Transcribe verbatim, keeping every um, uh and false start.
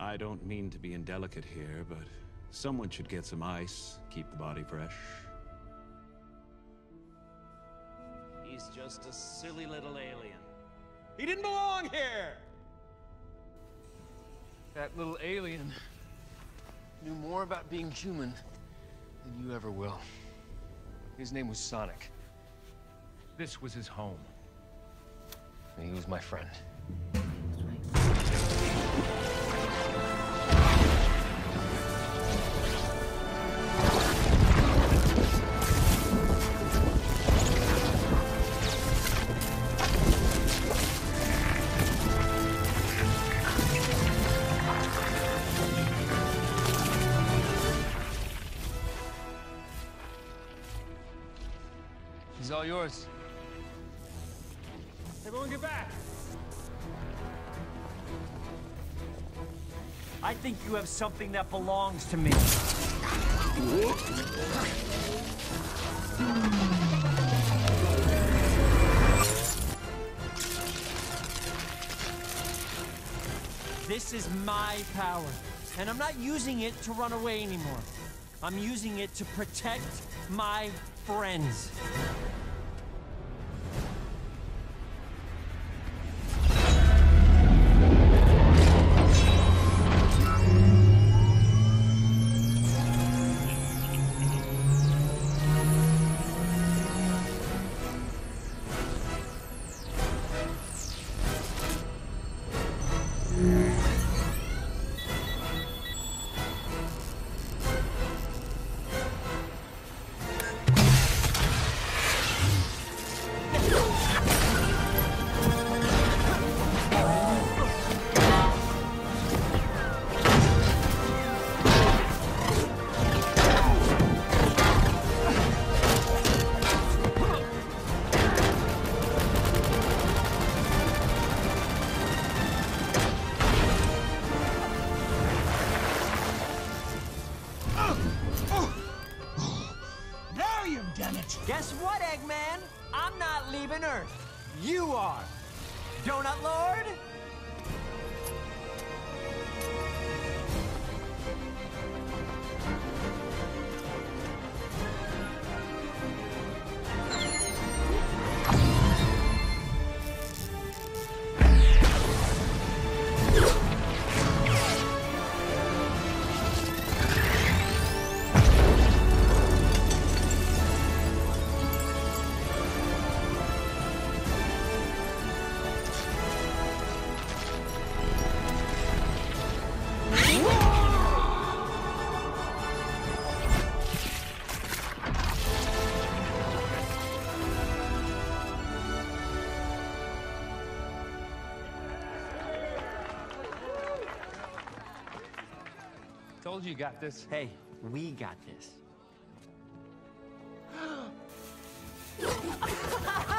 I don't mean to be indelicate here, but someone should get some ice, keep the body fresh. He's just a silly little alien. He didn't belong here! That little alien knew more about being human than you ever will. His name was Sonic. This was his home. And he was my friend. He's all yours. Everyone get back! I think you have something that belongs to me. This is my power, and I'm not using it to run away anymore. I'm using it to protect my friends. Guess what, Eggman? I'm not leaving Earth. You are. Donut Lord? Told you you got this. Hey, we got this.